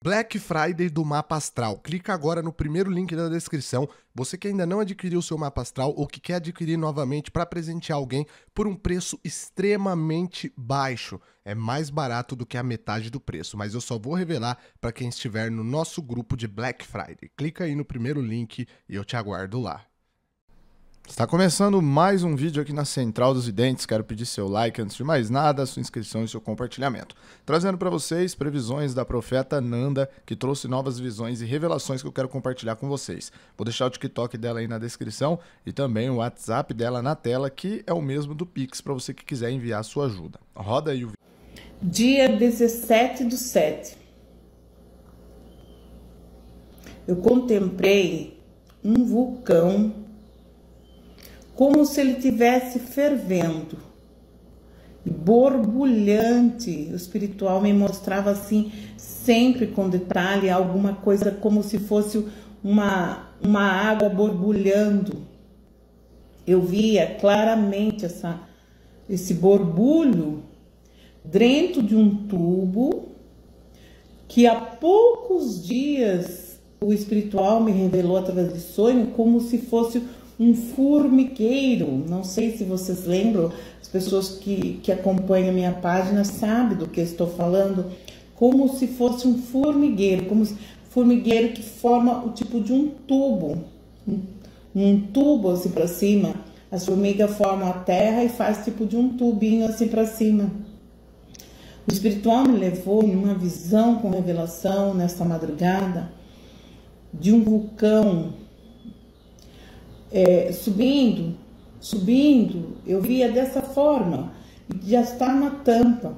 Black Friday do Mapa Astral. Clica agora no primeiro link da descrição. Você que ainda não adquiriu o seu Mapa Astral ou que quer adquirir novamente para presentear alguém por um preço extremamente baixo. É mais barato do que a metade do preço, mas eu só vou revelar para quem estiver no nosso grupo de Black Friday. Clica aí no primeiro link e eu te aguardo lá. Está começando mais um vídeo aqui na Central dos Videntes. Quero pedir seu like antes de mais nada, sua inscrição e seu compartilhamento. Trazendo para vocês previsões da profeta Nanda, que trouxe novas visões e revelações que eu quero compartilhar com vocês. Vou deixar o TikTok dela aí na descrição e também o WhatsApp dela na tela, que é o mesmo do Pix, para você que quiser enviar a sua ajuda. Roda aí o vídeo. Dia 17/7. Eu contemplei um vulcão como se ele estivesse fervendo, borbulhante. O espiritual me mostrava assim, sempre com detalhe, alguma coisa como se fosse uma água borbulhando. Eu via claramente esse borbulho dentro de um tubo que há poucos dias o espiritual me revelou através de sonho como se fosse um formigueiro. Não sei se vocês lembram, as pessoas que acompanham a minha página sabem do que estou falando, como se fosse um formigueiro, formigueiro que forma o tipo de um tubo, um tubo assim para cima. As formigas formam a terra e faz tipo de um tubinho assim para cima. O espiritual me levou em uma visão com revelação nesta madrugada de um vulcão subindo, eu via dessa forma, já está na tampa.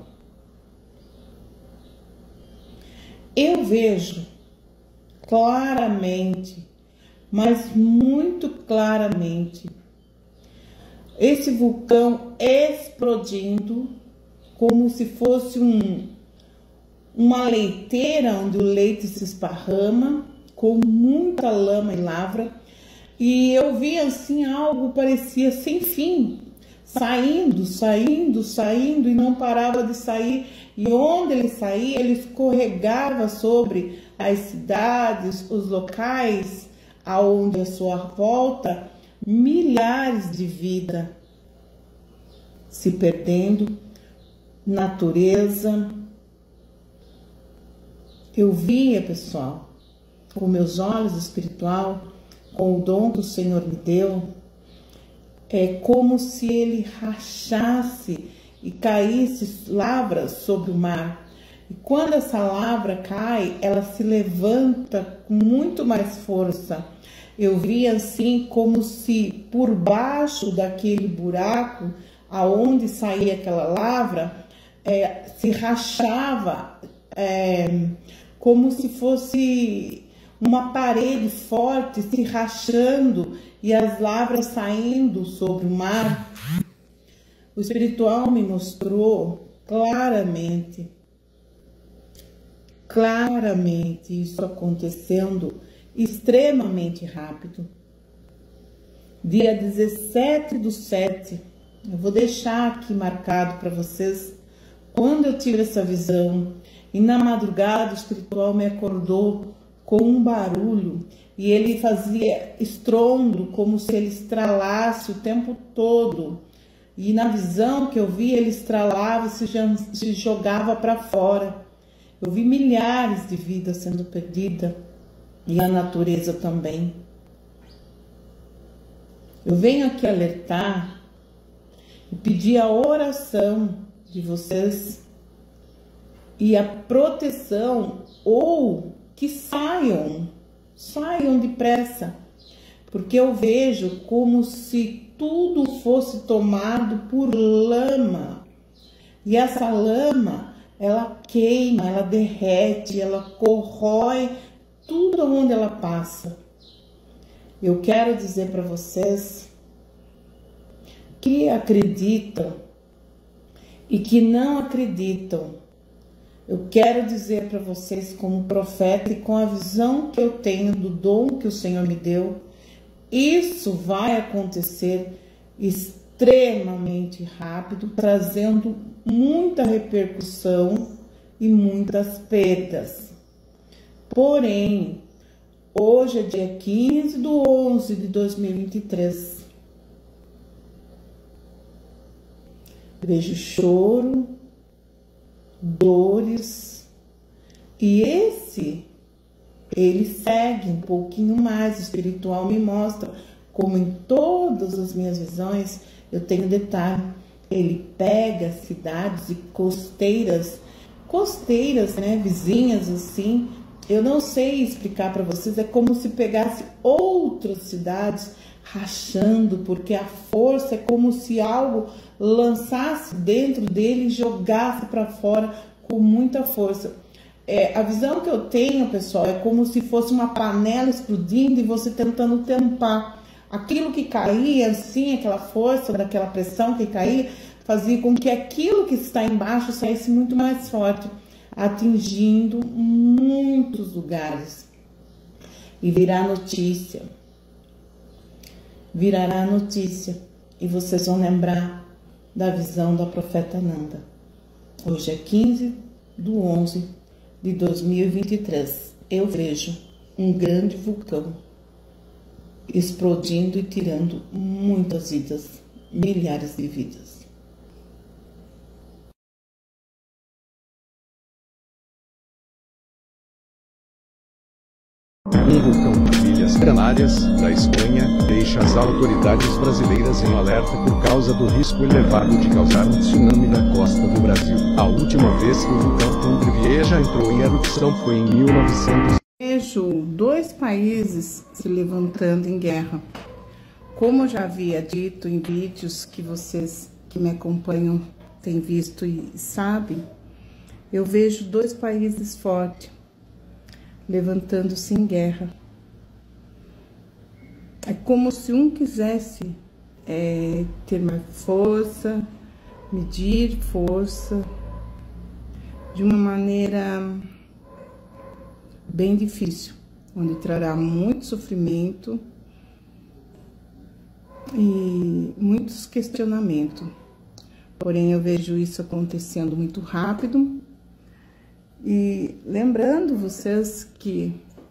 Eu vejo claramente, mas muito claramente, esse vulcão explodindo como se fosse uma leiteira onde o leite se esparrama com muita lama e lavra. E eu vi assim algo parecia sem fim, saindo e não parava de sair. E onde ele saía, ele escorregava sobre as cidades, os locais aonde a sua volta, milhares de vidas se perdendo, natureza. Eu via, pessoal, com meus olhos espiritual, com o dom que o Senhor me deu, é como se ele rachasse e caísse lavras sobre o mar. E quando essa lavra cai, ela se levanta com muito mais força. Eu via assim como se por baixo daquele buraco aonde saía aquela lavra, se rachava, como se fosse uma parede forte se rachando e as lavras saindo sobre o mar. O espiritual me mostrou claramente isso acontecendo extremamente rápido. Dia 17/7, eu vou deixar aqui marcado para vocês quando eu tive essa visão. E na madrugada o espiritual me acordou com um barulho, e ele fazia estrondo, como se ele estralasse o tempo todo. E na visão que eu vi, ele estralava e se jogava para fora. Eu vi milhares de vidas sendo perdidas, e a natureza também. Eu venho aqui alertar e pedir a oração de vocês e a proteção, ou que saiam depressa, porque eu vejo como se tudo fosse tomado por lama, e essa lama, ela queima, ela derrete, ela corrói tudo onde ela passa. Eu quero dizer para vocês que acreditam e que não acreditam. Eu quero dizer para vocês, como profeta e com a visão que eu tenho do dom que o Senhor me deu, isso vai acontecer extremamente rápido, trazendo muita repercussão e muitas perdas. Porém, hoje é dia 15/11 de 2023. Vejo choro, dores, e ele segue um pouquinho mais. O espiritual me mostra, como em todas as minhas visões, eu tenho detalhe. Ele pega cidades e costeiras, né, vizinhas assim. Eu não sei explicar para vocês, é como se pegasse outras cidades rachando, porque a força é como se algo lançasse dentro dele e jogasse para fora com muita força. A visão que eu tenho, pessoal, é como se fosse uma panela explodindo e você tentando tampar. Aquilo que caía, assim, aquela força daquela pressão que caía, fazia com que aquilo que está embaixo saísse muito mais forte, atingindo muitos lugares. E virará notícia, e vocês vão lembrar da visão da profeta Nanda. Hoje é 15/11 de 2023. Eu vejo um grande vulcão explodindo e tirando muitas vidas, milhares de vidas. Um vulcão de Ilhas Canárias, da Espanha, deixa as autoridades brasileiras em alerta por causa do risco elevado de causar um tsunami na costa do Brasil. A última vez que o vulcão Cumbre Vieja entrou em erupção foi em 1900. Vejo dois países se levantando em guerra. Como eu já havia dito em vídeos que vocês que me acompanham têm visto e sabem, eu vejo dois países fortes levantando-se em guerra. É como se um quisesse ter mais força, medir força, de uma maneira bem difícil, onde trará muito sofrimento e muitos questionamentos. Porém, eu vejo isso acontecendo muito rápido. E lembrando vocês que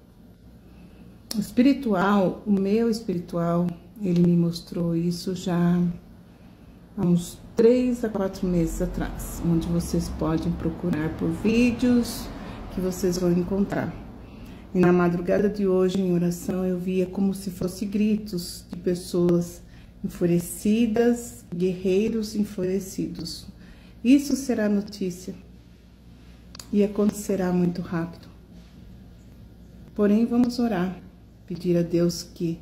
o meu espiritual, ele me mostrou isso já há uns 3 a 4 meses atrás, onde vocês podem procurar por vídeos que vocês vão encontrar. E na madrugada de hoje, em oração, eu via como se fossem gritos de pessoas enfurecidas, guerreiros enfurecidos. Isso será notícia. E acontecerá muito rápido. Porém, vamos orar, pedir a Deus que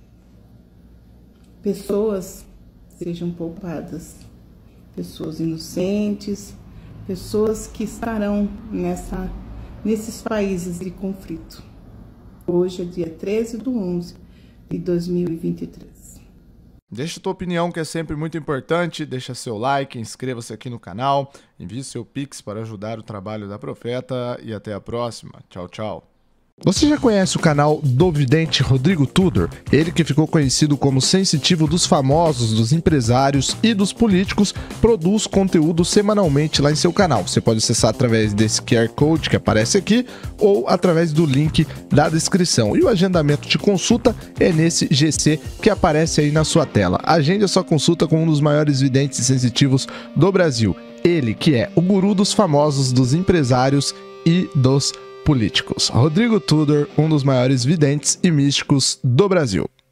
pessoas sejam poupadas, pessoas inocentes, pessoas que estarão nesses países de conflito. Hoje é dia 13/11 de 2023. Deixa a tua opinião, que é sempre muito importante. Deixa seu like, inscreva-se aqui no canal, envie seu Pix para ajudar o trabalho da Profeta e até a próxima. Tchau, tchau. Você já conhece o canal do vidente Rodrigo Tudor? Ele que ficou conhecido como sensitivo dos famosos, dos empresários e dos políticos, produz conteúdo semanalmente lá em seu canal. Você pode acessar através desse QR Code que aparece aqui ou através do link da descrição. E o agendamento de consulta é nesse GC que aparece aí na sua tela. Agende a sua consulta com um dos maiores videntes sensitivos do Brasil. Ele que é o guru dos famosos, dos empresários e dos políticos. Rodrigo Tudor, um dos maiores videntes e místicos do Brasil.